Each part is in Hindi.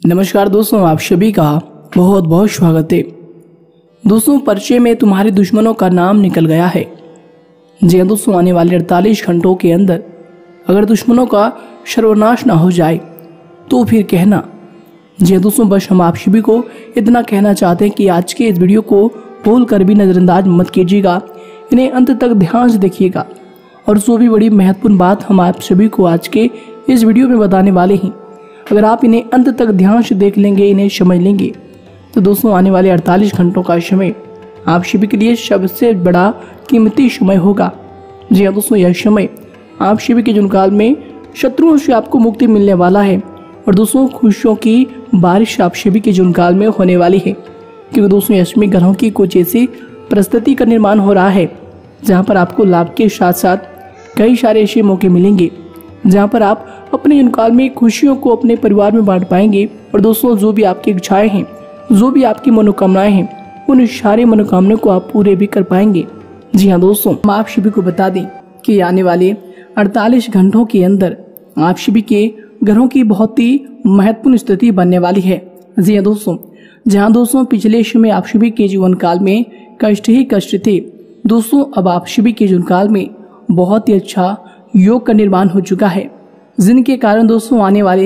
नमस्कार दोस्तों, आप सभी का बहुत बहुत स्वागत है। दोस्तों, परिचय में तुम्हारे दुश्मनों का नाम निकल गया है। जी हाँ दोस्तों, आने वाले 48 घंटों के अंदर अगर दुश्मनों का सर्वनाश ना हो जाए तो फिर कहना। जी हाँ दोस्तों, बस हम आप सभी को इतना कहना चाहते हैं कि आज के इस वीडियो को भूल कर भी नज़रअंदाज मत कीजिएगा, इन्हें अंत तक ध्यान से देखिएगा। और जो भी बड़ी महत्वपूर्ण बात हम आप सभी को आज के इस वीडियो में बताने वाले हैं, अगर आप इन्हें अंत तक ध्यान से देख लेंगे, इन्हें समझ लेंगे, तो दोस्तों आने वाले 48 घंटों का समय आप सभी के लिए सबसे बड़ा कीमती समय होगा। जी हाँ दोस्तों, यह समय आप सभी के जीवन काल में शत्रुओं से आपको मुक्ति मिलने वाला है और दोस्तों खुशियों की बारिश आप सभी के जीवन काल में होने वाली है। क्योंकि दोस्तों अष्टमी ग्रहों की कुछ ऐसी परिस्थिति का निर्माण हो रहा है जहाँ पर आपको लाभ के साथ साथ कई सारे ऐसे मौके मिलेंगे जहाँ पर आप अपने जीवन काल में खुशियों को अपने परिवार में बांट पाएंगे। और दोस्तों जो भी आपकी इच्छाएं हैं, जो भी आपकी मनोकामनाएं हैं, उन सारी मनोकामनाओं को आप पूरे भी कर पाएंगे। जी हाँ दोस्तों, हम आप सभी को बता दें कि आने वाले 48 घंटों के अंदर आप सभी के ग्रहों की बहुत ही महत्वपूर्ण स्थिति बनने वाली है। जी हाँ दोस्तों, जहाँ दोस्तों पिछले समय आप सभी के जीवन काल में कष्ट ही कष्ट थे, दोस्तों अब आप सभी के जीवन काल में बहुत ही अच्छा योग का निर्माण हो चुका है, जिनके कारण दोस्तों आने वाले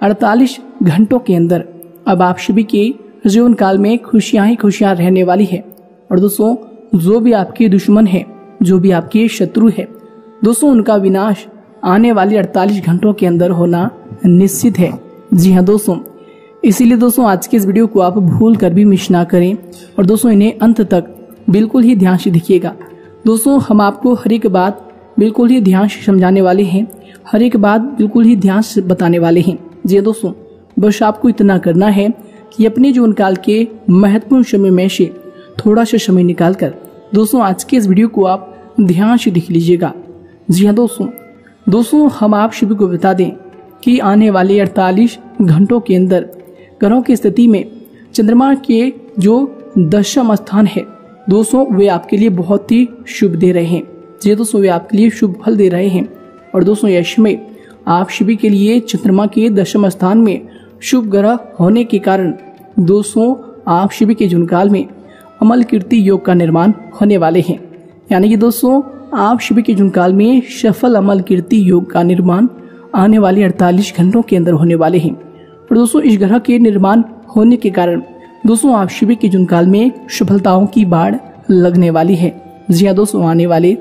48 घंटों के अंदर अब आप सभी के जीवन काल में खुशियां ही खुशियां रहने वाली है। और दोस्तों जो भी आपके दुश्मन है, जो भी आपके शत्रु है, दोस्तों उनका विनाश आने वाले 48 घंटों के अंदर होना निश्चित है। जी हाँ दोस्तों, इसीलिए दोस्तों आज के इस वीडियो को आप भूल कर भी मिस ना करें और दोस्तों इन्हें अंत तक बिल्कुल ही ध्यान से देखिएगा। दोस्तों हम आपको हर एक बात बिल्कुल ही ध्यान से समझाने वाले हैं, हर एक बात बिल्कुल ही ध्यान से बताने वाले हैं। जी दोस्तों, बस आपको इतना करना है कि अपने जीवन काल के महत्वपूर्ण समय में से थोड़ा सा समय निकालकर दोस्तों आज के इस वीडियो को आप ध्यान से देख लीजिएगा। जी हाँ दोस्तों हम आप सभी को बता दें कि आने वाले 48 घंटों के अंदर ग्रहों की स्थिति में चंद्रमा के जो 10वां स्थान है दोस्तों वे आपके लिए बहुत ही शुभ दे रहे हैं। जी दोस्तों, वे आपके लिए शुभ फल दे रहे हैं। और दोस्तों यश में आप सभी के लिए चंद्रमा के 10वें स्थान में शुभ ग्रह होने के कारण दोस्तों आप सभी के जीवन काल में अमल कीर्ति योग का निर्माण होने वाले हैं। यानी कि दोस्तों आप सभी के जीवन काल में सफल अमल कीर्ति योग का निर्माण आने वाले 48 घंटों के अंदर होने वाले हैं। और दोस्तों इस ग्रह के निर्माण होने के कारण दोस्तों आप सभी के जीवन काल में सफलताओं की बाढ़ लगने वाली है। जी हाँ दोस्तों, आने वाले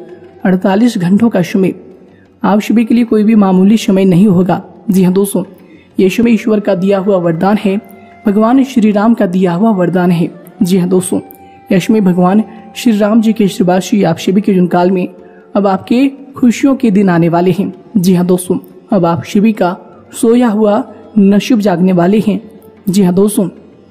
48 घंटों का समय आप सभी के लिए कोई भी मामूली समय नहीं होगा। जी हाँ दोस्तों, ये समय ईश्वर का दिया हुआ वरदान है, भगवान श्री राम का दिया हुआ वरदान है। जी हाँ दोस्तों, यह समय भगवान श्री राम जी के आशीर्वाद से आप सभी के जीवन काल में अब आपके खुशियों के दिन आने वाले हैं। जी हाँ दोस्तों, अब आप सभी का सोया हुआ नसीब जागने वाले हैं। जी हाँ दोस्तों,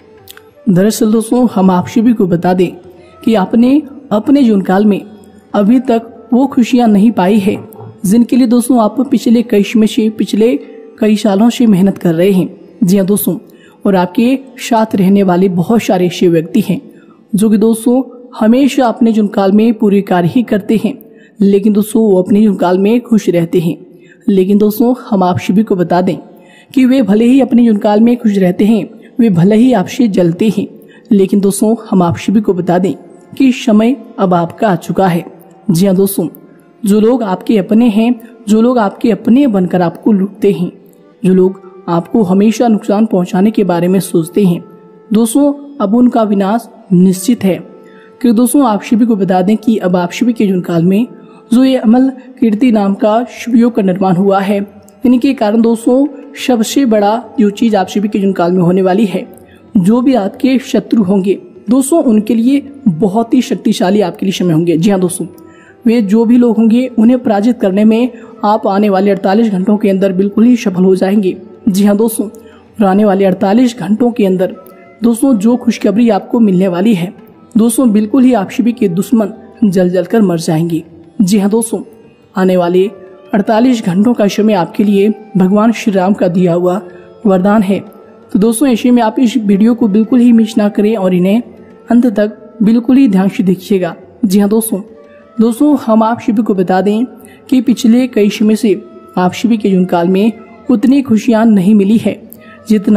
दरअसल दोस्तों हम आप सभी को बता दें कि आपने अपने जीवन काल में अभी तक वो खुशियां नहीं पाई है जिनके लिए दोस्तों आप पिछले कई सालों से मेहनत कर रहे हैं। जी हाँ दोस्तों, और आपके साथ रहने वाले बहुत सारे ऐसे व्यक्ति हैं जो कि दोस्तों हमेशा अपने जीवन काल में पूरे कार्य ही करते हैं, लेकिन दोस्तों वो अपने जीवन काल में खुश रहते हैं। लेकिन दोस्तों हम आप सभी को बता दें कि वे भले ही अपने जीवन काल में खुश रहते हैं, वे भले ही आपसे जलते हैं, लेकिन दोस्तों हम आप सभी को बता दें कि समय अब आपका आ चुका है। जी हाँ दोस्तों, जो लोग आपके अपने हैं, जो लोग आपके अपने बनकर आपको लूटते हैं, जो लोग आपको हमेशा नुकसान पहुंचाने के बारे में सोचते हैं, दोस्तों अब उनका विनाश निश्चित है। कि दोस्तों आप सभी को बता दें कि अब आप सभी के जीवन काल में जो ये अमल कीर्ति नाम का शुभ योग का निर्माण हुआ है, इनके कारण दोस्तों सबसे बड़ा जो चीज आप सभी के जीवन काल में होने वाली है, जो भी आपके शत्रु होंगे दोस्तों उनके लिए बहुत ही शक्तिशाली आपके लिए समय होंगे। जी हाँ दोस्तों, वे जो भी लोग होंगे उन्हें पराजित करने में आप आने वाले 48 घंटों के अंदर बिल्कुल ही सफल हो जाएंगे। जी हाँ दोस्तों, और आने वाले 48 घंटों के अंदर दोस्तों जो खुशखबरी आपको मिलने वाली है दोस्तों बिल्कुल ही आप सभी के दुश्मन जल जल कर मर जाएंगे। जी हाँ दोस्तों, आने वाले 48 घंटों का समय आपके लिए भगवान श्री राम का दिया हुआ वरदान है। तो दोस्तों ऐसे में आप इस वीडियो को बिल्कुल ही मिस ना करें और इन्हें अंत तक बिल्कुल ही ध्यान से देखिएगा। जी हाँ दोस्तों हम आप सभी को बता दें कि पिछले कई समय से आप सभी के जीवन काल में उतनी खुशियां नहीं मिली है जितना आप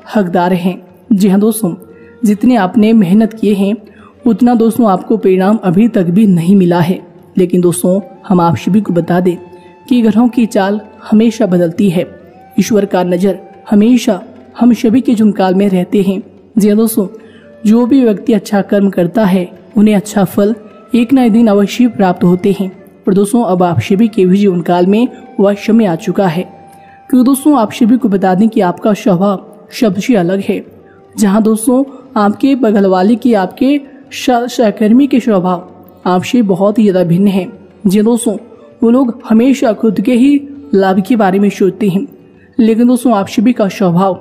हकदार हैं। जी हाँ दोस्तों, जितने आपने मेहनत किए हैं उतना दोस्तों आपको परिणाम अभी तक भी नहीं मिला है। लेकिन दोस्तों हम आप सभी को बता दें कि ग्रहों की चाल हमेशा बदलती है। ईश्वर का नज़र हमेशा हम सभी के जुनकाल में रहते हैं। जी हाँ दोस्तों, जो भी व्यक्ति अच्छा कर्म करता है उन्हें अच्छा फल एक न एक दिन अवश्य प्राप्त होते हैं। और दोस्तों अब आप सभी के भी जीवन काल में वह समय आ चुका है। क्योंकि दोस्तों आप सभी को बता दें कि आपका स्वभाव सबसे अलग है। जहां दोस्तों आपके बगल वाले की, आपके सहकर्मी के स्वभाव आपसे बहुत ही ज्यादा भिन्न है। जी दोस्तों, वो लोग हमेशा खुद के ही लाभ के बारे में सोचते हैं। लेकिन दोस्तों आप सभी का स्वभाव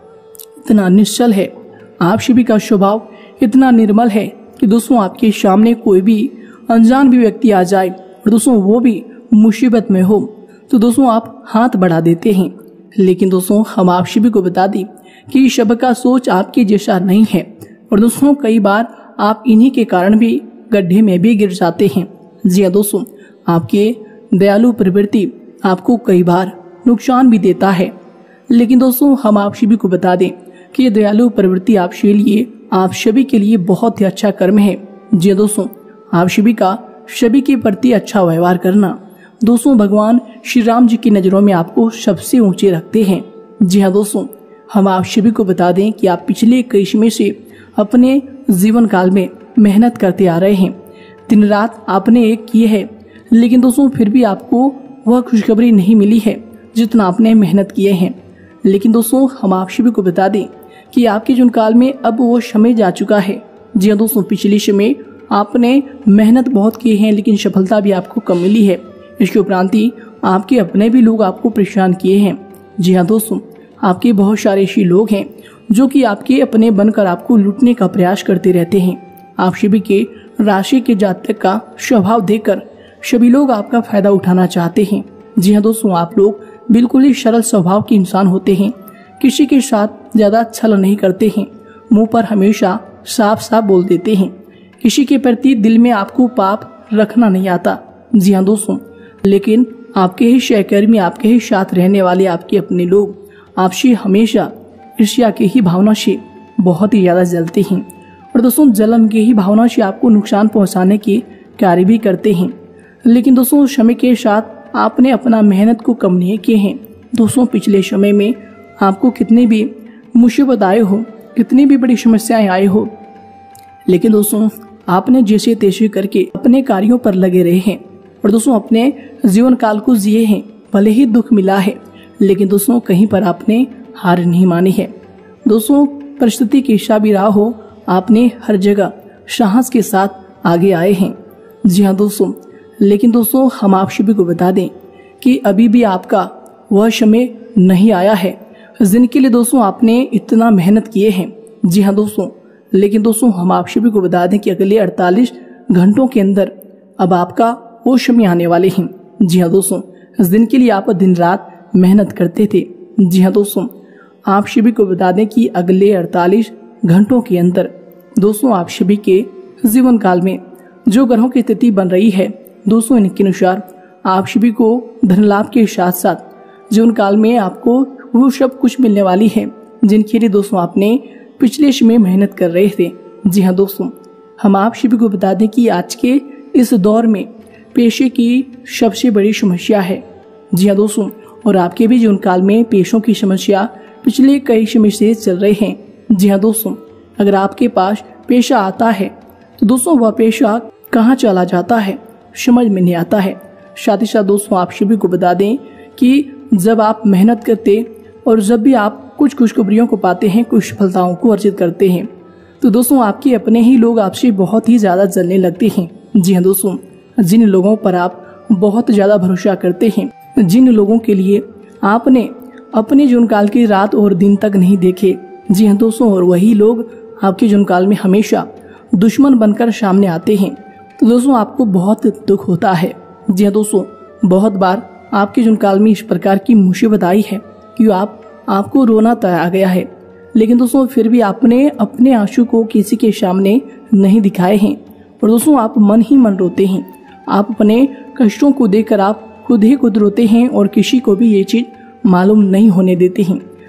इतना निश्चल है, आप सभी का स्वभाव इतना निर्मल है कि दोस्तों आपके सामने कोई भी अनजान भी व्यक्ति आ जाए और दोस्तों वो भी मुसीबत में हो तो दोस्तों आप हाथ बढ़ा देते हैं। लेकिन दोस्तों हम आप सभी को बता दें कि सबका सोच आपके जैसा नहीं है। और दोस्तों कई बार आप इन्हीं के कारण भी गड्ढे में भी गिर जाते हैं। जी हाँ दोस्तों, आपके दयालु प्रवृत्ति आपको कई बार नुकसान भी देता है। लेकिन दोस्तों हम आप सभी को बता दें कि ये दयालु प्रवृत्ति आपके लिए, आप सभी के लिए बहुत ही अच्छा कर्म है। जी हाँ दोस्तों, आप सभी का सभी के प्रति अच्छा व्यवहार करना दोस्तों भगवान श्री राम जी की नजरों में आपको सबसे ऊंचे रखते हैं। जी हाँ दोस्तों, हम आप सभी को बता दें कि आप पिछले कई समय से अपने जीवन काल में मेहनत करते आ रहे हैं। दिन रात आपने एक की है, लेकिन दोस्तों फिर भी आपको वह खुशखबरी नहीं मिली है जितना आपने मेहनत किए हैं। लेकिन दोस्तों हम आप सभी को बता दें कि आपके जीवन काल में अब वो समय जा चुका है। जी हाँ दोस्तों, पिछले समय आपने मेहनत बहुत की है लेकिन सफलता भी आपको कम मिली है। इसके उपरांत ही आपके अपने भी लोग आपको परेशान किए हैं। जी हाँ दोस्तों, आपके बहुत सारे ऐसे लोग हैं जो कि आपके अपने बनकर आपको लूटने का प्रयास करते रहते हैं। आप सभी के राशि के जातक का स्वभाव देखकर सभी लोग आपका फायदा उठाना चाहते हैं। जी हाँ दोस्तों, आप लोग बिल्कुल ही सरल स्वभाव के इंसान होते हैं। किसी के साथ ज्यादा छल नहीं करते हैं, मुंह पर हमेशा साफ साफ बोल देते हैं। किसी के प्रति दिल में आपको पाप रखना नहीं आता। जी हाँ दोस्तों, लेकिन आपके ही सहकर्मी, आपके ही साथ रहने वाले आपके अपने लोग आपसे हमेशा ईर्ष्या की ही भावना से बहुत ही ज्यादा जलते हैं। और दोस्तों जलन की ही भावना से आपको नुकसान पहुंचाने के कार्य भी करते हैं। लेकिन दोस्तों समय के साथ आपने अपना मेहनत को कम नहीं किए हैं। दोस्तों पिछले समय में आपको कितनी भी मुसीबत आए हो, कितनी भी बड़ी समस्याएं आए हो, लेकिन दोस्तों आपने जैसे तैसे करके अपने कार्यों पर लगे रहे हैं और दोस्तों अपने जीवन काल को जिए हैं। भले ही दुख मिला है लेकिन दोस्तों कहीं पर आपने हार नहीं मानी है। दोस्तों परिस्थिति कैसा भी रहा हो, आपने हर जगह साहस के साथ आगे आए हैं। जी हाँ दोस्तों, लेकिन दोस्तों हम आप सभी को बता दें कि अभी भी आपका वह समय नहीं आया है जिनके लिए दोस्तों आपने इतना मेहनत किए हैं। जी हाँ दोस्तों, लेकिन दोस्तों हम आप सभी को बता दें कि अगले 48 घंटों के अंदर अब आपका वो समय आने वाले हैं। जी हाँ दोस्तों, इस दिन के लिए आप दिन रात मेहनत करते थे। जी हाँ दोस्तों, आप सभी को बता दें कि अगले 48 घंटों के अंदर दोस्तों आप सभी के जीवन काल में जो ग्रहों की स्थिति बन रही है दोस्तों, इनके अनुसार आप सभी को धन लाभ के साथ साथ जीवन काल में आपको वो सब कुछ मिलने वाली है जिनके लिए दोस्तों आपने पिछले समय मेहनत कर रहे थे। जी हाँ दोस्तों, हम आप सभी को बता दें कि आज के इस दौर में पेशे की सबसे बड़ी समस्या है। जी हाँ दोस्तों, और आपके भी जीवन काल में पेशों की समस्या पिछले कई समय से चल रहे हैं। जी हाँ दोस्तों, अगर आपके पास पेशा आता है तो दोस्तों वह पेशा कहाँ चला जाता है समझ में नहीं आता है। साथ ही साथ दोस्तों आप सभी को बता दें कि जब आप मेहनत करते और जब भी आप कुछ खुशखबरियों को पाते हैं, कुछ सफलताओं को अर्जित करते हैं, तो दोस्तों आपके अपने ही लोग आपसे बहुत ही ज्यादा जलने लगते हैं। जी हाँ दोस्तों, जिन लोगों पर आप बहुत ज्यादा भरोसा करते हैं, जिन लोगों के लिए आपने अपने जीवन काल की रात और दिन तक नहीं देखे, जी हाँ दोस्तों, और वही लोग आपके जीवन काल में हमेशा दुश्मन बनकर सामने आते हैं, तो दोस्तों आपको बहुत दुख होता है। जी हाँ दोस्तों, बहुत बार आपके जीवन काल में इस प्रकार की मुसीबत आई है कि आपको रोना तय आ गया है, लेकिन दोस्तों फिर भी आपने अपने आंसू को किसी के सामने नहीं दिखाए हैं और दोस्तों आप मन ही मन रोते हैं। आप अपने कष्टों को देखकर आप खुद ही खुद रोते हैं और किसी को भी ये चीज मालूम नहीं होने देते हैं।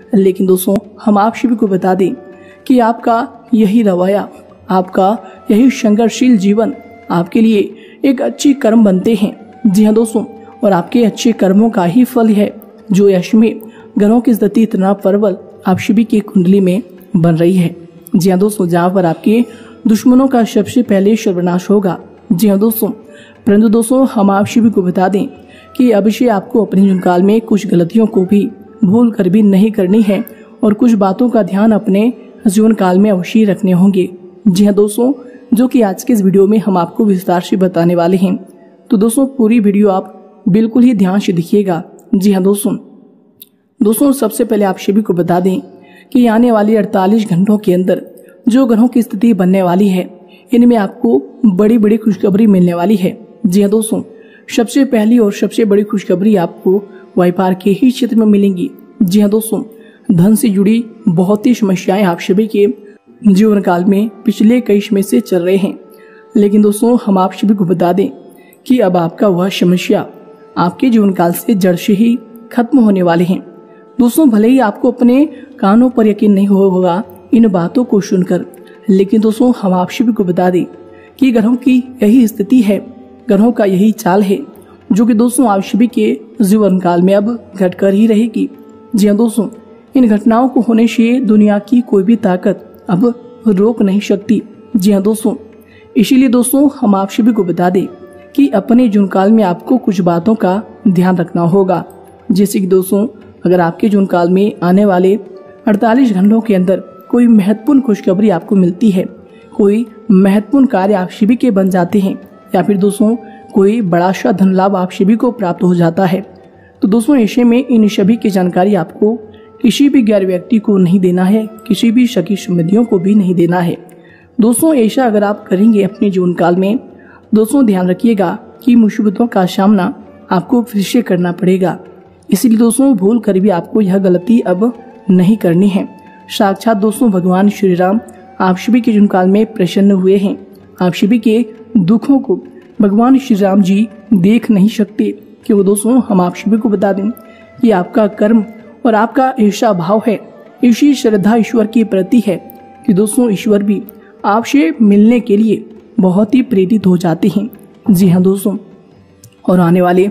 लेकिन दोस्तों हम आप सभी को बता दें कि आपका यही रवैया, आपका यही संघर्षशील जीवन आपके लिए एक अच्छी कर्म बनते हैं। जी हाँ दोस्तों, और आपके अच्छे कर्मों का ही फल है जो यश में ग्रहों की स्थिति इतना प्रबल आप सभी की कुंडली में बन रही है। जी हाँ दोस्तों, जहाँ पर आपके दुश्मनों का सबसे पहले सर्वनाश होगा। जी हाँ दोस्तों, परंतु दोस्तों हम आप सभी को बता दें कि अवश्य आपको अपने जीवन काल में कुछ गलतियों को भी भूल कर भी नहीं करनी है और कुछ बातों का ध्यान अपने जीवन काल में अवश्य रखने होंगे। जी हाँ दोस्तों, जो कि आज के इस वीडियो में हम आपको विस्तार से बताने वाले हैं। तो दोस्तों पूरी वीडियो आप बिल्कुल ही ध्यान से देखिएगा। जी हाँ दोस्तों सबसे पहले आप सभी को बता दें कि आने वाले 48 घंटों के अंदर जो ग्रहों की स्थिति बनने वाली है, इनमें आपको बड़ी बड़ी खुशखबरी मिलने वाली है। जी हाँ दोस्तों, सबसे पहली और सबसे बड़ी खुशखबरी आपको व्यापार के ही क्षेत्र में मिलेंगी। जी हाँ दोस्तों, धन से जुड़ी बहुत ही समस्याएं आप सभी के जीवन काल में पिछले कई समय से चल रहे हैं, लेकिन दोस्तों हम आप सभी को बता दें कि अब आपका वह समस्या आपके जीवन काल से जड़ से ही खत्म होने वाले हैं। दोस्तों भले ही आपको अपने कानों पर यकीन नहीं होगा इन बातों को सुनकर, लेकिन दोस्तों हम आप सभी को बता दें कि ग्रहों की यही स्थिति है, ग्रहों का यही चाल है जो कि दोस्तों आप सभी के जीवन काल में अब घटकर ही रहेगी। जी हाँ दोस्तों, इन घटनाओं को होने से दुनिया की कोई भी ताकत अब रोक नहीं सकती। जी हाँ दोस्तों, इसीलिए दोस्तों हम आप सभी को बता दें कि अपने जीवन काल में आपको कुछ बातों का ध्यान रखना होगा। जैसे कि दोस्तों अगर आपके जीवन काल में आने वाले 48 घंटों के अंदर कोई महत्वपूर्ण खुशखबरी आपको मिलती है, कोई महत्वपूर्ण कार्य आप सभी के बन जाते हैं, या फिर दोस्तों कोई बड़ा सा धन लाभ आप सभी को प्राप्त हो जाता है, तो दोस्तों ऐसे में इन सभी की जानकारी आपको किसी भी गैर व्यक्ति को नहीं देना है, किसी भी सखी संबंधियों को भी नहीं देना है। दोस्तों ऐसा अगर आप करेंगे अपने जीवन काल में, दोस्तों ध्यान रखिएगा कि मुसीबतों का सामना आपको फिर से करना पड़ेगा। इसलिए दोस्तों भूल कर भी आपको यह गलती अब नहीं करनी है। साक्षात दोस्तों भगवान श्री राम आप सभी के जीवन काल में प्रसन्न हुए हैं। आप सभी के दुखों को भगवान श्री राम जी देख नहीं सकते, क्यों दोस्तों हम आप सभी को बता दें कि आपका कर्म और आपका ऐसा भाव है, ऐसी श्रद्धा ईश्वर के प्रति है कि दोस्तों ईश्वर भी आपसे मिलने के लिए बहुत ही प्रेरित हो जाते हैं। जी हाँ दोस्तों, और आने वाले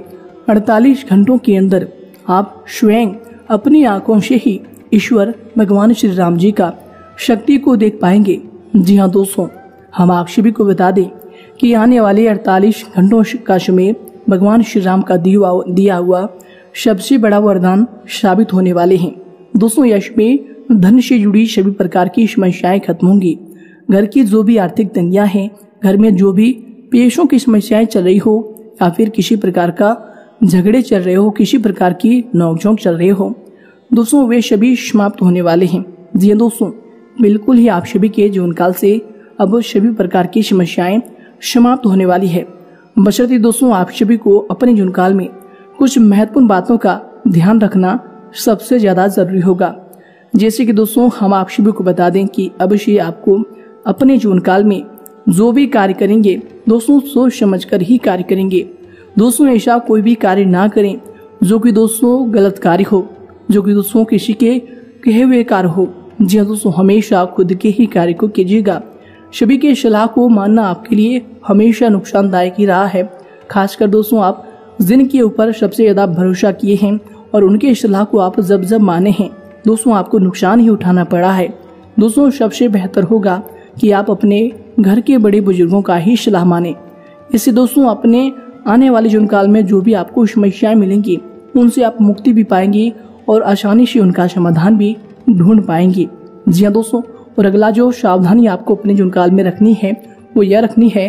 48 घंटों के अंदर आप स्वयं अपनी आंखों से ही ईश्वर भगवान श्री राम जी का शक्ति को देख पाएंगे। जी हाँ दोस्तों, हम आप सभी को बता दें कि आने वाले 48 घंटों का समय भगवान श्री राम का दिया हुआ सबसे बड़ा वरदान साबित होने वाले हैं। दोस्तों यश में धन से जुड़ी सभी प्रकार की समस्याएं खत्म होंगी। घर की जो भी आर्थिक तंगियां हैं, घर में जो भी पेशों की समस्याएं चल रही हो, या फिर किसी प्रकार का झगड़े चल रहे हो, किसी प्रकार की नोकझोंक चल रहे हो, दोस्तों वे सभी समाप्त होने वाले हैं। जी दोस्तों, बिल्कुल ही आप सभी के जीवन काल से अब सभी प्रकार की समस्याएं समाप्त होने वाली है। बशर्ते दोस्तों आप सभी को अपने जीवन काल में कुछ महत्वपूर्ण बातों का ध्यान रखना सबसे ज्यादा जरूरी होगा। जैसे कि दोस्तों हम आप सभी को बता दें कि अवश्य आपको अपने जीवन काल में जो भी कार्य करेंगे दोस्तों सोच समझ कर ही कार्य करेंगे। दोस्तों ऐसा कोई भी कार्य ना करें जो कि दोस्तों गलत कार्य हो, जो कि दोस्तों किसी के कहे हुए कार्य हो। जी हाँ दोस्तों, हमेशा खुद के ही कार्य को कीजिएगा। सभी के सलाह को मानना आपके लिए हमेशा नुकसानदायक ही रहा है। खासकर दोस्तों आप जिनके ऊपर सबसे ज्यादा भरोसा किए हैं और उनके सलाह को आप जब जब माने हैं, दोस्तों आपको नुकसान ही उठाना पड़ा है। दोस्तों सबसे बेहतर होगा कि आप अपने घर के बड़े बुजुर्गों का ही सलाह माने। इससे दोस्तों अपने आने वाले जीवन काल में जो भी आपको समस्याएं मिलेंगी उनसे आप मुक्ति भी पाएंगे और आसानी से उनका समाधान भी ढूंढ पाएंगे। जी हाँ दोस्तों, और अगला जो सावधानी आपको अपने जीवन काल में रखनी है वो यह रखनी है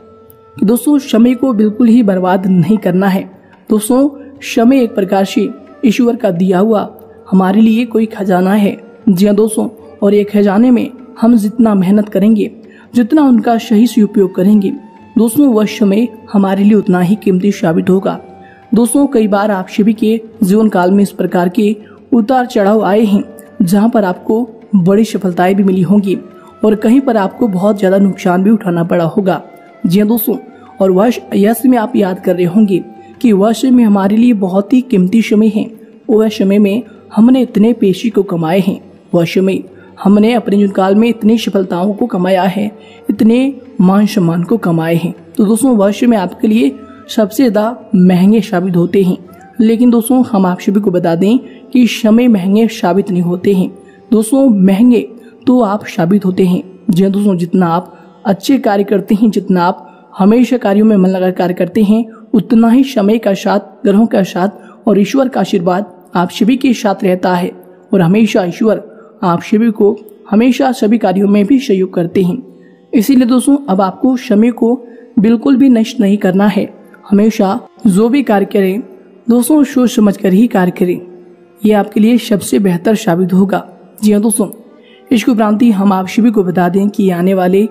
कि दोस्तों समय को बिल्कुल ही बर्बाद नहीं करना है। दोस्तों समय एक प्रकार से ईश्वर का दिया हुआ हमारे लिए कोई खजाना है। जी हाँ दोस्तों, और ये खजाने में हम जितना मेहनत करेंगे, जितना उनका सही से उपयोग करेंगे, दोस्तों वह समय हमारे लिए उतना ही कीमती साबित होगा। दोस्तों कई बार आप सभी के जीवन काल में इस प्रकार के उतार चढ़ाव आए हैं जहां पर आपको बड़ी सफलताएं भी मिली होंगी और कहीं पर आपको बहुत ज्यादा नुकसान भी उठाना पड़ा होगा। जी हाँ दोस्तों, और वह समय आप याद कर रहे होंगे कि वह समय हमारे लिए बहुत ही कीमती समय है। वह समय में हमने इतने पेशी को कमाए हैं, वर्षों में हमने अपने जीवन काल में इतनी सफलताओं को कमाया है, इतने मान सम्मान को कमाए हैं। तो दोस्तों वर्ष में आपके लिए सबसे ज़्यादा महंगे साबित होते हैं। लेकिन दोस्तों हम आप सभी को बता दें कि समय महंगे साबित नहीं होते हैं। दोस्तों महंगे तो आप साबित होते हैं। जी दोस्तों, जितना आप अच्छे कार्य करते हैं, जितना आप हमेशा कार्यों में मन लगाकर कार्य करते हैं, उतना ही समय का साथ, ग्रहों का साथ और ईश्वर का आशीर्वाद आप सभी के साथ रहता है। और हमेशा ईश्वर आप सभी को हमेशा सभी कार्यों में भी सहयोग करते हैं। इसीलिए दोस्तों अब आपको समय को बिल्कुल भी नष्ट नहीं करना है। हमेशा जो भी कार्य करें दोस्तों सोच समझ कर ही कार्य करें, ये आपके लिए सबसे बेहतर साबित होगा। जी हाँ दोस्तों, इसके उपरांत हम आप सभी को बता दें कि आने वाले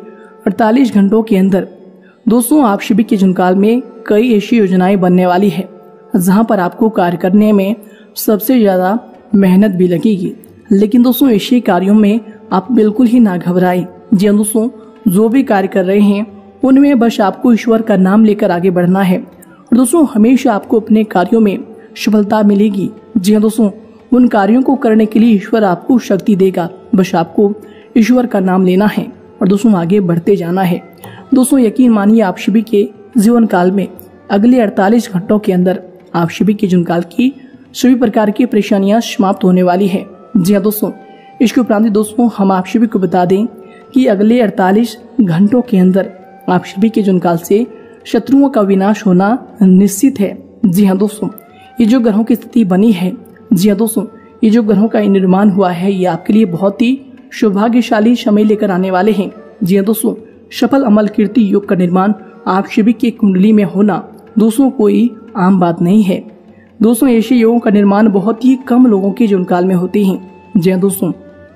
48 घंटों के अंदर दोस्तों आप सभी के जीवन काल में कई ऐसी योजनाएं बनने वाली है जहां पर आपको कार्य करने में सबसे ज्यादा मेहनत भी लगेगी। लेकिन दोस्तों ऐसे कार्यों में आप बिल्कुल ही ना घबराएं। जी हाँ दोस्तों, जो भी कार्य कर रहे हैं उनमें बस आपको ईश्वर का नाम लेकर आगे बढ़ना है। और दोस्तों हमेशा आपको अपने कार्यों में सफलता मिलेगी। जी हाँ दोस्तों, उन कार्यों को करने के लिए ईश्वर आपको शक्ति देगा। बस आपको ईश्वर का नाम लेना है और दोस्तों आगे बढ़ते जाना है। दोस्तों यकीन मानिए आप सभी के जीवन काल में अगले 48 घंटों के अंदर आप सभी के जीवन काल की सभी प्रकार की परेशानियां समाप्त होने वाली है। जी हाँ दोस्तों, इसके उपरांत दोस्तों हम आप सभी को बता दें कि अगले 48 घंटों के अंदर आप सभी के जीवन काल से शत्रुओं का विनाश होना निश्चित है। जी हाँ दोस्तों, ये जो ग्रहों की स्थिति बनी है, जी हाँ दोस्तों, ये जो ग्रहों का निर्माण हुआ है ये आपके लिए बहुत ही सौभाग्यशाली समय लेकर आने वाले हैं। जी हाँ दोस्तों, सफल अमल कीर्ति योग का निर्माण आप सभी की कुंडली में होना दोस्तों कोई आम बात नहीं है। दोस्तों ऐसे योगों का निर्माण बहुत ही कम लोगों के जीवन काल में होते हैं। जी हाँ दोस्तों,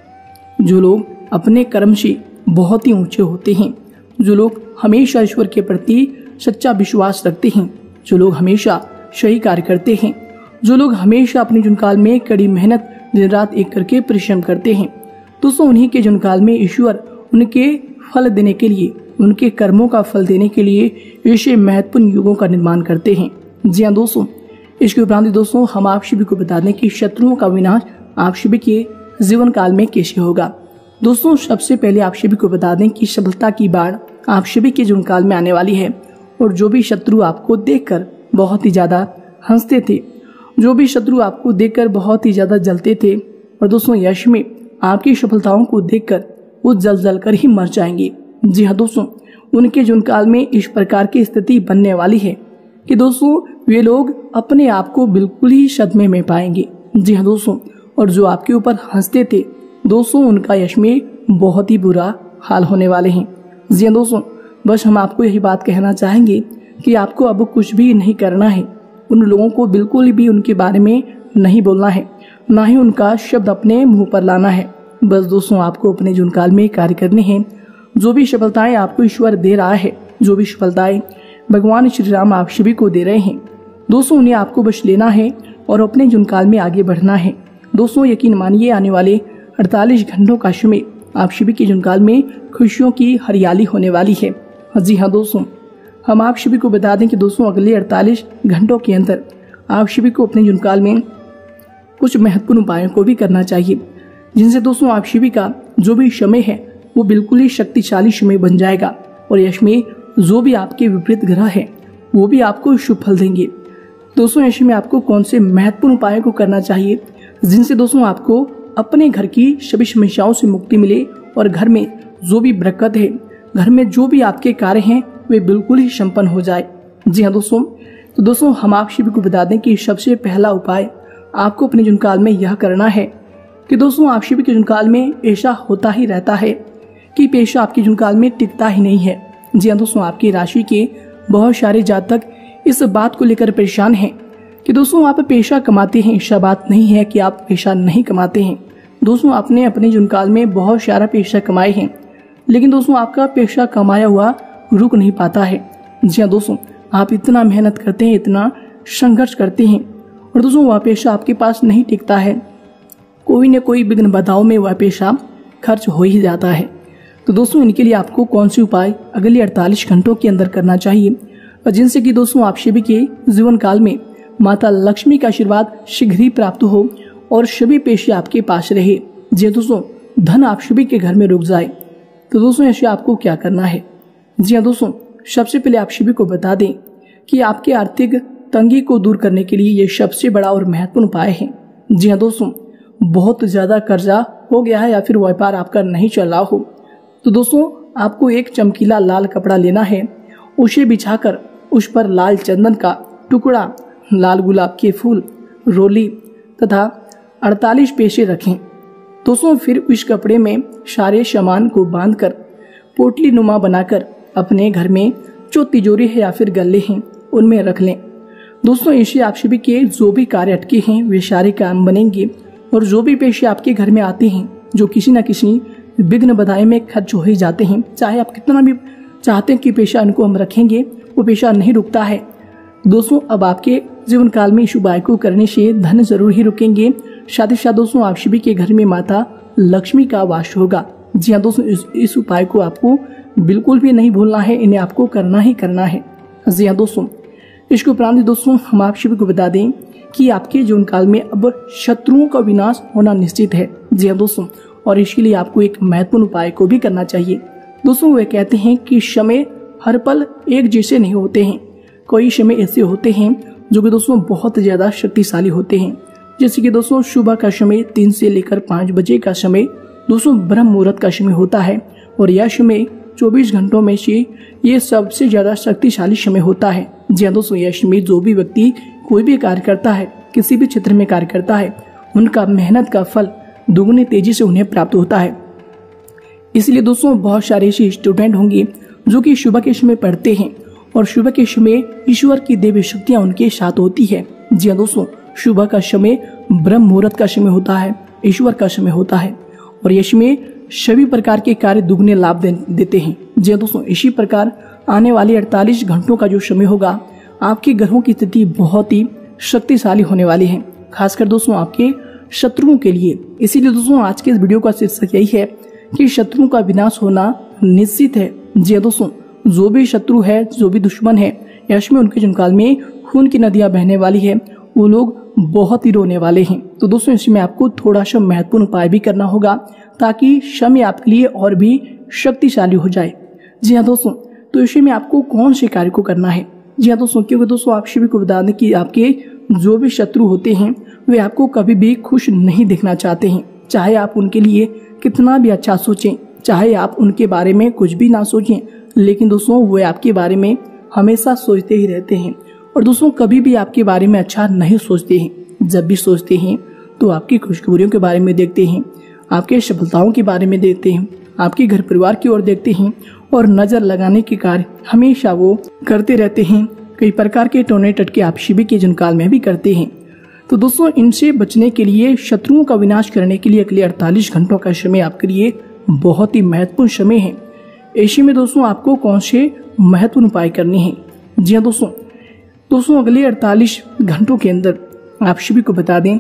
जो लोग अपने कर्म से बहुत ही ऊंचे होते हैं, जो लोग हमेशा ईश्वर के प्रति सच्चा विश्वास रखते हैं, जो लोग हमेशा सही कार्य करते हैं, जो लोग हमेशा अपने जीवन काल में कड़ी मेहनत दिन रात एक करके परिश्रम करते हैं, दोस्तों उन्हीं के जीवन काल में ईश्वर उनके फल देने के लिए, उनके कर्मों का फल देने के लिए ऐसे महत्वपूर्ण युगों का निर्माण करते हैं। जी हाँ दोस्तों, इसके उपरांत दोस्तों हम आप सभी को बता दें कि शत्रुओं का विनाश आप सभी के जीवन काल में कैसे होगा। दोस्तों सबसे पहले आप सभी को बता दें कि सफलता की बाढ़ आप सभी के जीवन काल में आने वाली है। और जो भी शत्रु आपको देखकर बहुत ही ज्यादा हंसते थे, जो भी शत्रु आपको देखकर बहुत ही ज्यादा जलते थे, और दोस्तों यश में आपकी सफलताओं को देखकर वो जल जल कर ही मर जाएंगे। जी हाँ दोस्तों, उनके जीवन काल में इस प्रकार की स्थिति बनने वाली है कि दोस्तों वे लोग अपने आप को बिल्कुल ही सदमे में पाएंगे। जी हाँ दोस्तों, और जो आपके ऊपर हंसते थे दोस्तों उनका यश में बहुत ही बुरा हाल होने वाले हैं। जी हाँ दोस्तों, बस हम आपको यही बात कहना चाहेंगे कि आपको अब कुछ भी नहीं करना है। उन लोगों को बिल्कुल भी उनके बारे में नहीं बोलना है, ना ही उनका शब्द अपने मुंह पर लाना है। बस दोस्तों आपको अपने जीवन काल में कार्य करने हैं। जो भी सफलताएं आपको ईश्वर दे रहा है, जो भी सफलताएं भगवान श्री राम आप सभी को दे रहे हैं दोस्तों, उन्हें आपको बस लेना है और अपने जीवन काल में आगे बढ़ना है। दोस्तों यकीन मानिए आने वाले 48 घंटों का समय आप सभी के जीवन काल में खुशियों की हरियाली होने वाली है। जी हाँ दोस्तों, हम आप सभी को बता दें कि दोस्तों अगले 48 घंटों के अंदर आप सभी को अपने जीवन काल में कुछ महत्वपूर्ण उपायों को भी करना चाहिए, जिनसे दोस्तों आप सभी का जो भी समय है वो बिल्कुल ही शक्तिशाली समय बन जाएगा। और यश में जो भी आपके विपरीत ग्रह है वो भी आपको शुभ फल देंगे। दोस्तों ऐसे में आपको कौन से महत्वपूर्ण उपायों को करना चाहिए, जिनसे दोस्तों आपको अपने घर की सभी समस्याओं से मुक्ति मिले और घर में जो भी बरकत है, घर में जो भी आपके कार्य हैं वे बिल्कुल ही संपन्न हो जाए। जी हाँ दोस्तों, तो दोस्तों हम आप सभी को बता दें कि सबसे पहला उपाय आपको अपने जीवन काल में यह करना है कि दोस्तों आप सभी के जीवन काल में ऐसा होता ही रहता है कि पैसा आपके जीवन काल में टिकता ही नहीं है। जी हाँ दोस्तों, आपकी राशि के बहुत सारे जातक इस बात को लेकर परेशान हैं कि दोस्तों आप पैसा कमाते हैं, ऐसा बात नहीं है कि आप पैसा नहीं कमाते हैं। दोस्तों आपने अपने जीवन काल में बहुत सारा पैसा कमाए हैं, लेकिन दोस्तों आपका पैसा कमाया हुआ रुक नहीं पाता है। जी हाँ दोस्तों, आप इतना मेहनत करते हैं, इतना संघर्ष करते हैं, और दोस्तों वह पैसा आपके पास नहीं टिकता है। कोई न कोई विघ्न बाधाओं में वह पैसा खर्च हो ही जाता है। तो दोस्तों इनके लिए आपको कौन से उपाय अगले 48 घंटों के अंदर करना चाहिए, और जिनसे कि दोस्तों आप सभी के जीवन काल में माता लक्ष्मी का आशीर्वाद शीघ्र ही प्राप्त हो और सभी पेशे आपके पास रहे। जी दोस्तों, धन आप सभी के घर में रुक जाए तो दोस्तों ऐसे आपको क्या करना है। जी हाँ दोस्तों, सबसे पहले आप सभी को बता दें कि आपके आर्थिक तंगी को दूर करने के लिए ये सबसे बड़ा और महत्वपूर्ण उपाय है। जी हाँ दोस्तों, बहुत ज्यादा कर्जा हो गया है या फिर व्यापार आपका नहीं चल रहा हो तो दोस्तों आपको एक चमकीला लाल कपड़ा लेना है। उसे बिछाकर उस पर लाल चंदन का टुकड़ा, लाल गुलाब के फूल, रोली तथा 48 पैसे रखें। दोस्तों फिर उस कपड़े में सारे सामान को बांधकर पोटली नुमा बनाकर अपने घर में जो तिजोरी है या फिर गल्ले हैं उनमें रख लें। दोस्तों इससे आप सभी के जो भी कार्य अटके हैं वे सारे काम बनेंगे और जो भी पैसे आपके घर में आते हैं जो किसी न किसी विघ्न बधाई में खर्च हो ही जाते हैं, चाहे आप कितना भी चाहते हैं कि पैसा इनको हम रखेंगे वो पैसा नहीं रुकता है। दोस्तों अब आपके जीवन काल में इस उपाय को करने से धन जरूर ही रुकेंगे। साथ ही साथ दोस्तों आप सभी के घर में माता लक्ष्मी का वास होगा। जी हाँ दोस्तों, इस उपाय को आपको बिल्कुल भी नहीं भूलना है, इन्हें आपको करना ही करना है। जी हाँ दोस्तों, इसके उपरांत दोस्तों हम आप सभी को बता दें कि आपके जीवन काल में अब शत्रुओं का विनाश होना निश्चित है। जी हाँ दोस्तों, और इसके लिए आपको एक महत्वपूर्ण उपाय को भी करना चाहिए। दोस्तों वे कहते हैं कि समय हर पल एक जैसे नहीं होते हैं, कोई समय ऐसे होते हैं जो कि दोस्तों बहुत ज्यादा शक्तिशाली होते हैं। जैसे कि दोस्तों सुबह का समय 3 से लेकर 5 बजे का समय दोस्तों ब्रह्म मुहूर्त का समय होता है और यह समय 24 घंटों में से ये सबसे ज्यादा शक्तिशाली समय होता है। जी हाँ दोस्तों, यह समय जो भी व्यक्ति कोई भी कार्य करता है, किसी भी क्षेत्र में कार्य करता है, उनका मेहनत का फल दुगनी तेजी से उन्हें प्राप्त होता है। इसलिए दोस्तों बहुत सारे ऐसे स्टूडेंट होंगे जो कि सुबह के समय पढ़ते हैं और सुबह के समय ईश्वर की देवी शक्तियां उनके साथ होती है। जी हाँ दोस्तों, सुबह का समय ब्रह्म मुहूर्त का समय होता है, ईश्वर का समय होता है और यह समय सभी प्रकार के कार्य दुगने लाभ देते हैं। जी हाँ दोस्तों, इसी प्रकार आने वाले 48 घंटों का जो समय होगा आपके ग्रहों की स्थिति बहुत ही शक्तिशाली होने वाली है, खासकर दोस्तों आपके शत्रुओं के लिए। इसीलिए दोस्तों आज के इस वीडियो का शीर्षक यही है कि शत्रुओं का विनाश होना निश्चित है। जी हाँ दोस्तों, जो भी शत्रु है, जो भी दुश्मन है, यश में उनके जीवनकाल में खून की नदियां बहने वाली है, वो लोग बहुत ही रोने वाले हैं। तो दोस्तों इसमें आपको थोड़ा सा महत्वपूर्ण उपाय भी करना होगा ताकि समय आपके लिए और भी शक्तिशाली हो जाए। जी हाँ दोस्तों, तो इसी में आपको कौन से कार्य को करना है। जी हाँ दोस्तों, क्योंकि दोस्तों आप सभी को बता दें कि आपके जो भी शत्रु होते हैं वे आपको कभी भी खुश नहीं देखना चाहते हैं, चाहे आप उनके लिए कितना भी अच्छा सोचें, चाहे आप उनके बारे में कुछ भी ना सोचें, लेकिन दोस्तों वे आपके बारे में हमेशा सोचते ही रहते हैं और दोस्तों कभी भी आपके बारे में अच्छा नहीं सोचते हैं। जब भी सोचते हैं तो आपकी खुशखबरियों के बारे में देखते हैं, आपके सफलताओं के बारे में देखते हैं, आपके घर परिवार की ओर देखते हैं और नजर लगाने के कार्य हमेशा वो करते रहते हैं। कई प्रकार के टोने टटके आप सभी के जनकाल में भी करते हैं। तो दोस्तों इनसे बचने के लिए, शत्रुओं का विनाश करने के लिए अगले 48 घंटों का समय आपके लिए बहुत ही महत्वपूर्ण समय है। ऐसे में दोस्तों आपको कौन से महत्वपूर्ण उपाय करने हैं। जी हाँ दोस्तों अगले 48 घंटों के अंदर आप सभी को बता दें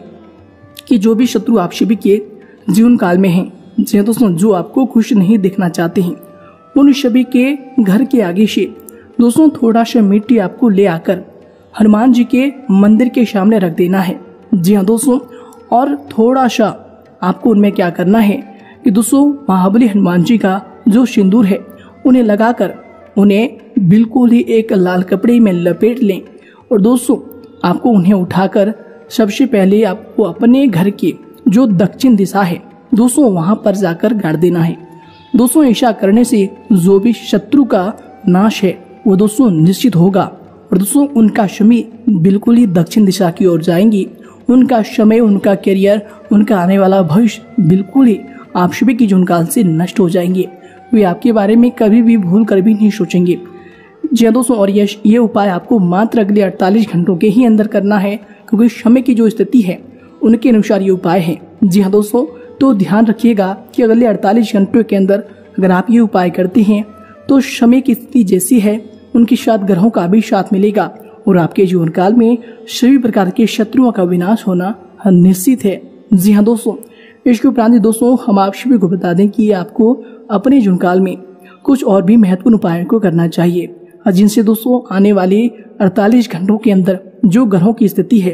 कि जो भी शत्रु आप सभी के जीवन काल में हैं, जी हाँ दोस्तों, जो आपको खुश नहीं देखना चाहते हैं, उन सभी के घर के आगे से दोस्तों थोड़ा सा मिट्टी आपको ले आकर हनुमान जी के मंदिर के सामने रख देना है। जी हाँ दोस्तों, और थोड़ा सा आपको उनमें क्या करना है कि दोस्तों महाबली हनुमान जी का जो सिंदूर है उन्हें लगाकर उन्हें बिल्कुल ही एक लाल कपड़े में लपेट लें और दोस्तों आपको उन्हें उठाकर सबसे पहले आपको अपने घर के जो दक्षिण दिशा है दोस्तों वहां पर जाकर गाड़ देना है। दोस्तों ऐसा करने से जो भी शत्रु का नाश है वो दोस्तों निश्चित होगा और दोस्तों उनका समय बिल्कुल ही दक्षिण दिशा की ओर जाएंगी। उनका समय, उनका करियर, उनका आने वाला भविष्य बिल्कुल ही आप सभी की जीवनकाल से नष्ट हो जाएंगे। वे आपके बारे में कभी भी भूल कर भी नहीं सोचेंगे। जी हाँ दोस्तों, और ये उपाय आपको मात्र अगले 48 घंटों के ही अंदर करना है, क्योंकि समय की जो स्थिति है उनके अनुसार ये उपाय है। जी हाँ दोस्तों, तो ध्यान रखिएगा कि अगले 48 घंटों के अंदर अगर आप ये उपाय करते हैं तो समय की स्थिति जैसी है उनके साथ ग्रहों का भी साथ मिलेगा और आपके जीवन काल में सभी प्रकार के शत्रुओं का विनाश होना निश्चित है। जी हाँ दोस्तों, इसके उपरांत दोस्तों हम आप सभी को बता दें कि आपको अपने जीवन काल में कुछ और भी महत्वपूर्ण उपायों को करना चाहिए, जिनसे दोस्तों आने वाले 48 घंटों के अंदर जो ग्रहों की स्थिति है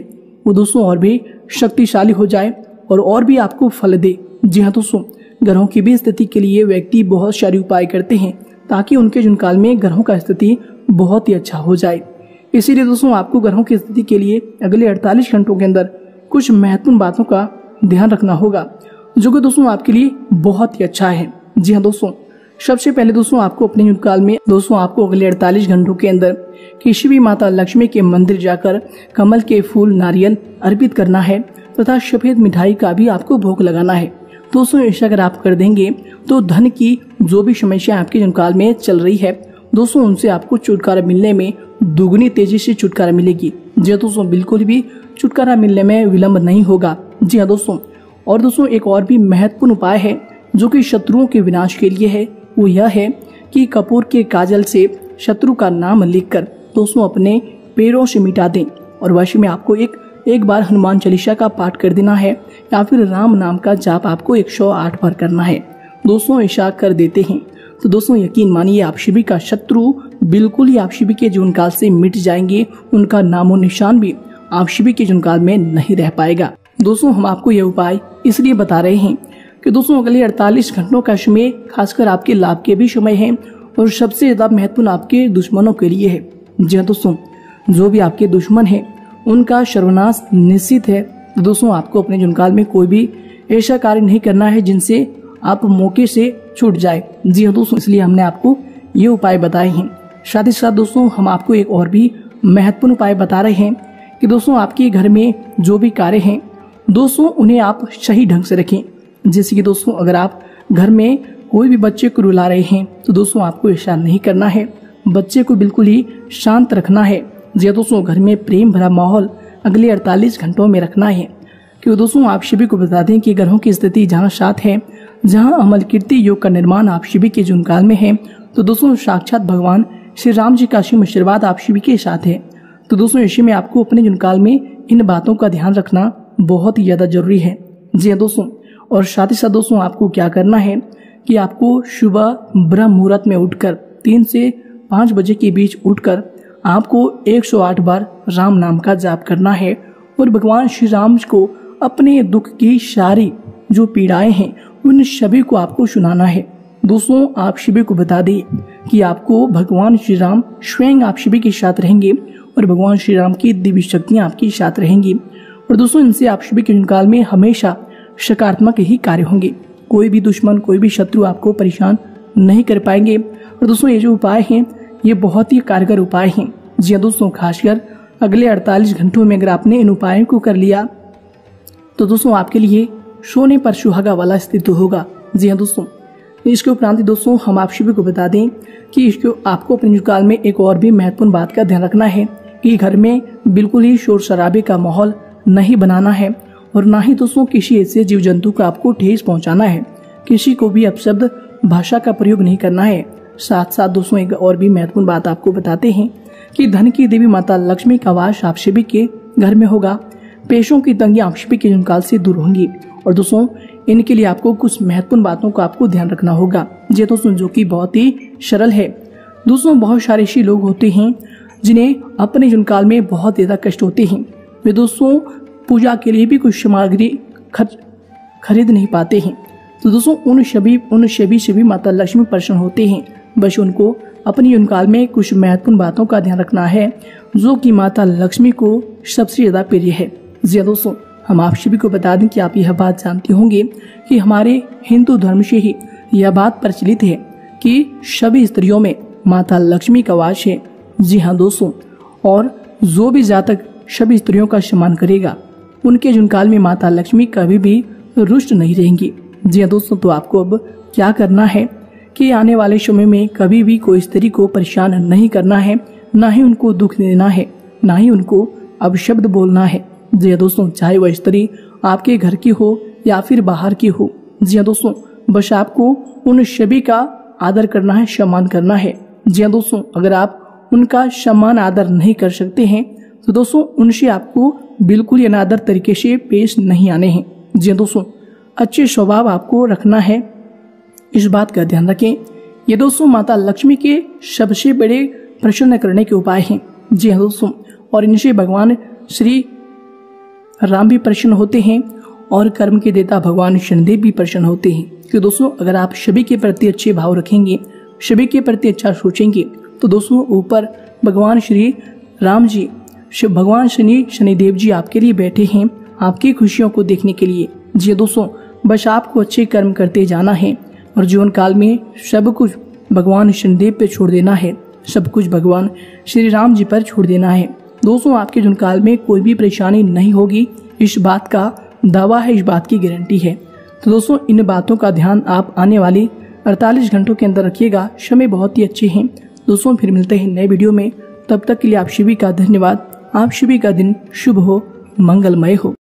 वो दोस्तों और भी शक्तिशाली हो जाए और भी आपको फल दे। जी हाँ दोस्तों, ग्रहों की भी स्थिति के लिए व्यक्ति बहुत सारे उपाय करते हैं ताकि उनके जीवन काल में ग्रहों का स्थिति बहुत ही अच्छा हो जाए। इसीलिए दोस्तों आपको ग्रहों की स्थिति के लिए अगले 48 घंटों के अंदर कुछ महत्वपूर्ण बातों का ध्यान रखना होगा, जो कि दोस्तों आपके लिए बहुत ही अच्छा है। जी हाँ दोस्तों, सबसे पहले दोस्तों आपको अपने युग काल में दोस्तों आपको अगले 48 घंटों के अंदर किसी भी माता लक्ष्मी के मंदिर जाकर कमल के फूल नारियल अर्पित करना है तथा सफेद मिठाई का भी आपको भोग लगाना है। दोस्तों ऐसा अगर आप कर देंगे तो धन की जो भी समस्या आपके जीवन काल में चल रही है दोस्तों, उनसे आपको छुटकारा मिलने में दुगनी तेजी से छुटकारा मिलेगी। जी हाँ दोस्तों, बिल्कुल भी छुटकारा मिलने में विलंब नहीं होगा। जी हाँ दोस्तों, और दोस्तों एक और भी महत्वपूर्ण उपाय है जो कि शत्रुओं के विनाश के लिए है। वो यह है कि कपूर के काजल से शत्रु का नाम लिखकर दोस्तों अपने पैरों से मिटा दें और वैसे में आपको एक बार हनुमान चालीसा का पाठ कर देना है या फिर राम नाम का जाप आपको 108 बार करना है। दोस्तों ऐसा कर देते हैं तो दोस्तों यकीन मानिए आप सभी का शत्रु बिल्कुल ही आप सभी के जीवन काल से मिट जाएंगे, उनका नामो निशान भी आप सभी के जीवन काल में नहीं रह पाएगा। दोस्तों हम आपको यह उपाय इसलिए बता रहे हैं कि दोस्तों अगले 48 घंटों का समय खासकर आपके लाभ के भी समय है और सबसे ज्यादा महत्वपूर्ण आपके दुश्मनों के लिए है। जी हाँ दोस्तों, जो भी आपके दुश्मन है उनका सर्वनाश निश्चित है। तो दोस्तों आपको अपने जीवन काल में कोई भी ऐसा कार्य नहीं करना है जिनसे आप मौके से छूट जाए। जी हाँ दोस्तों, इसलिए हमने आपको ये उपाय बताए हैं। साथ ही साथ दोस्तों हम आपको एक और भी महत्वपूर्ण उपाय बता रहे हैं कि दोस्तों आपके घर में जो भी कार्य हैं दोस्तों उन्हें आप सही ढंग से रखें। जैसे कि दोस्तों अगर आप घर में कोई भी बच्चे को रुला रहे हैं तो दोस्तों आपको ऐसा नहीं करना है, बच्चे को बिल्कुल ही शांत रखना है। जी दोस्तों, घर में प्रेम भरा माहौल अगले 48 घंटों में रखना है। क्योंकि दोस्तों आप सभी को बता दें कि ग्रहों की स्थिति जहाँ साथ है, जहाँ अमल कीर्ति योग का निर्माण आप सभी के जीवन काल में है, तो दोस्तों साक्षात भगवान श्री राम जी का असीम आशीर्वाद आप सभी के साथ है। तो दोस्तों ऐसे में आपको अपने जीवन काल में इन बातों का ध्यान रखना बहुत ही ज्यादा जरूरी है। जी हाँ दोस्तों, और साथ ही साथ दोस्तों आपको क्या करना है कि आपको सुबह ब्रह्म मुहूर्त में उठकर 3 से 5 बजे के बीच उठकर आपको 108 बार राम नाम का जाप करना है और भगवान श्री राम को अपने दुख की सारी जो पीड़ाएं हैं उन सभी को आपको सुनाना है। दोस्तों आप सभी को बता दें कि आपको भगवान श्री राम स्वयं आप सभी के साथ रहेंगे और भगवान श्री राम की दिव्य शक्तियां आपके साथ रहेंगी और दोस्तों इनसे आप सभी के जीवन काल में हमेशा सकारात्मक ही कार्य होंगे। कोई भी दुश्मन कोई भी शत्रु आपको परेशान नहीं कर पाएंगे। और दोस्तों ये जो उपाय हैं ये बहुत ही कारगर उपाय हैं। जी हाँ दोस्तों, खासकर अगले 48 घंटों में अगर आपने इन उपायों को कर लिया तो दोस्तों आपके लिए सोने पर सुहागा वाला स्थिति होगा। जी हाँ दोस्तों, इसके उपरांत दोस्तों हम आप सभी को बता दें कि इसको आपको अपने जीवन काल में एक और भी महत्वपूर्ण बात का ध्यान रखना है कि घर में बिल्कुल ही शोर शराबे का माहौल नहीं बनाना है और ना ही दोस्तों किसी ऐसे जीव जंतु को आपको ठेस पहुंचाना है, किसी को भी अपशब्द भाषा का प्रयोग नहीं करना है। साथ साथ दोस्तों एक और भी महत्वपूर्ण बात आपको बताते हैं कि धन की देवी माता लक्ष्मी का वास आप सभी के घर में होगा, पैसों की तंगी आप सभी के जीवन काल से दूर होंगी और दोस्तों इनके लिए आपको कुछ महत्वपूर्ण बातों का आपको ध्यान रखना होगा। जी दोस्तों, जो कि बहुत ही सरल है। दोस्तों बहुत सारे ऐसे लोग होते हैं जिन्हें अपने जीवन काल में बहुत ज्यादा कष्ट होते हैं, वे दोस्तों पूजा के लिए भी कुछ सामग्री खरीद नहीं पाते हैं। तो दोस्तों उन सभी माता लक्ष्मी प्रसन्न होते हैं, बस उनको अपनी जीवन काल में कुछ महत्वपूर्ण बातों का ध्यान रखना है जो कि माता लक्ष्मी को सबसे ज्यादा प्रिय है। जी दोस्तों, हम आप सभी को बता दें कि आप यह बात जानते होंगे कि हमारे हिंदू धर्म से ही यह बात प्रचलित है कि सभी स्त्रियों में माता लक्ष्मी का वास है। जी हाँ दोस्तों, और जो भी जातक सभी स्त्रियों का सम्मान करेगा उनके जीवन काल में माता लक्ष्मी कभी भी रुष्ट नहीं रहेंगी। जी हाँ दोस्तों, तो आपको अब क्या करना है कि आने वाले समय में कभी भी कोई स्त्री को परेशान नहीं करना है, ना ही उनको दुख देना है, ना ही उनको अपशब्द बोलना है। जी हाँ दोस्तों, चाहे वह स्त्री आपके घर की हो या फिर बाहर की हो। जी हाँ दोस्तों, बस आपको उन सभी का आदर करना है, सम्मान करना है। जी हाँ दोस्तों, अगर आप उनका सम्मान आदर नहीं कर सकते हैं तो दोस्तों उनसे आपको बिल्कुल अनादर तरीके से पेश नहीं आने हैं। जी हाँ दोस्तों, अच्छे स्वभाव आपको रखना है, इस बात का ध्यान रखें। ये दोस्तों माता लक्ष्मी के सबसे बड़े प्रसन्न करने के उपाय हैं। जी हाँ दोस्तों, और इनसे भगवान श्री राम भी प्रसन्न होते हैं और कर्म के देता भगवान शनिदेव भी प्रसन्न होते हैं। कि दोस्तों अगर आप सभी के प्रति अच्छे भाव रखेंगे, सभी के प्रति अच्छा सोचेंगे, तो दोस्तों ऊपर भगवान श्री राम जी, भगवान शनिदेव जी आपके लिए बैठे हैं, आपकी खुशियों को देखने के लिए। जी दोस्तों, बस आपको अच्छे कर्म करते जाना है और जीवन काल में सब कुछ भगवान शनिदेव पे छोड़ देना है, सब कुछ भगवान श्री राम जी पर छोड़ देना है। दोस्तों आपके जीवन काल में कोई भी परेशानी नहीं होगी, इस बात का दावा है, इस बात की गारंटी है। तो दोस्तों इन बातों का ध्यान आप आने वाली 48 घंटों के अंदर रखिएगा। समय बहुत ही अच्छे हैं। दोस्तों फिर मिलते हैं नए वीडियो में, तब तक के लिए आप सभी का धन्यवाद। आप सभी का दिन शुभ हो, मंगलमय हो।